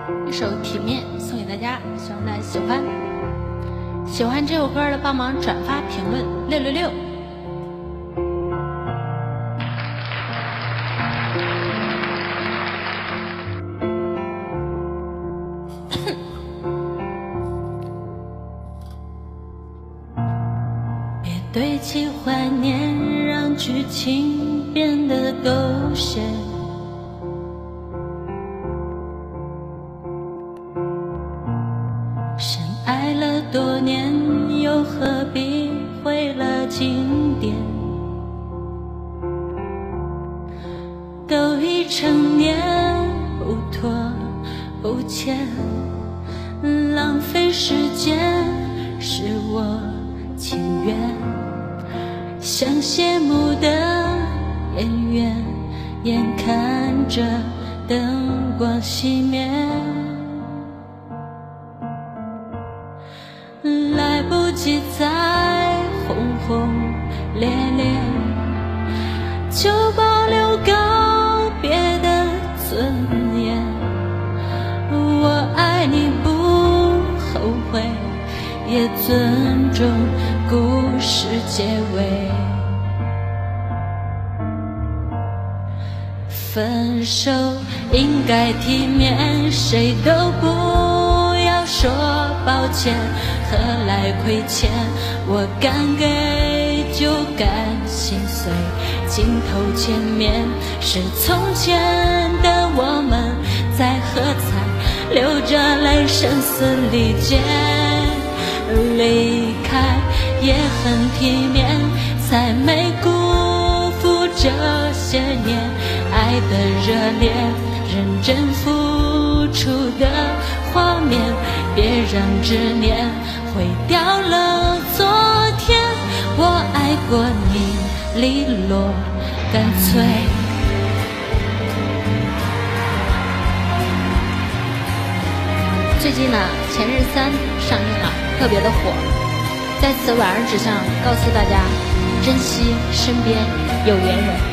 一首《体面》送给大家，希望大家喜欢。喜欢这首歌的帮忙转发评论666。别堆砌怀念，让剧情变得狗血。深爱了多年，又何必毁了经典？都已成年，不拖不欠，浪费时间是我情愿。像谢幕的演员，眼看着灯光熄灭，来不及再轰轰烈烈，就保留告别的尊严。我爱你不后悔，也尊重故事结尾。分手应该体面，谁都不要说抱歉，何来亏欠？我敢给就敢心碎，镜头前面是从前的我们在喝彩，流着泪声嘶力竭。离开也很体面，才没辜负这些年爱的热烈，认真付出的画面，别让执念毁掉了昨天。我爱过你，利落干脆。最近呢，《前任3》上映了，特别的火。在此晚上只想告诉大家，珍惜身边有缘人。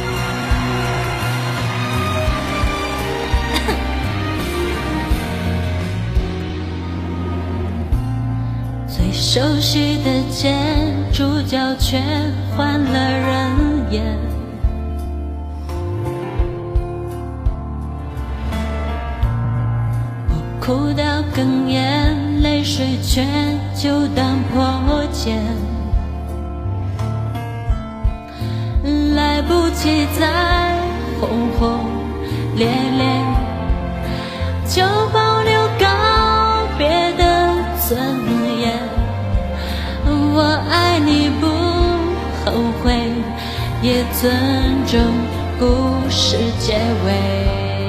最熟悉的街，主角却换了人演。我哭到哽咽，泪水却就当破茧。来不及再轰轰烈烈，就保留告别的尊严。我爱你不后悔，也尊重故事结尾。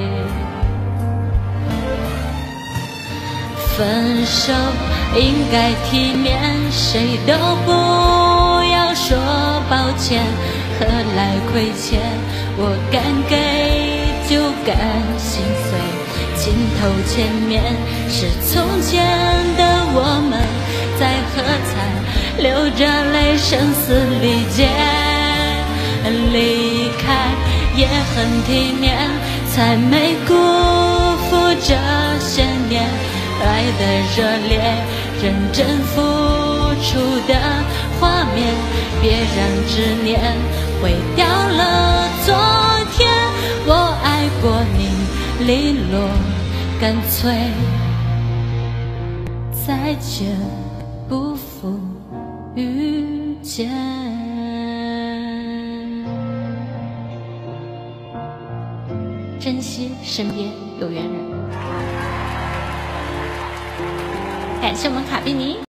分手应该体面，谁都不要说抱歉，何来亏欠？我敢给就敢心碎，镜头前面是从前的我们在喝彩，流着泪声嘶力竭。离开也很体面，才没辜负这些年爱的热烈，认真付出的画面，别让执念毁掉了昨天。我爱过你，利落干脆。再见，不负遇见。珍惜身边有缘人。感谢我们卡比尼。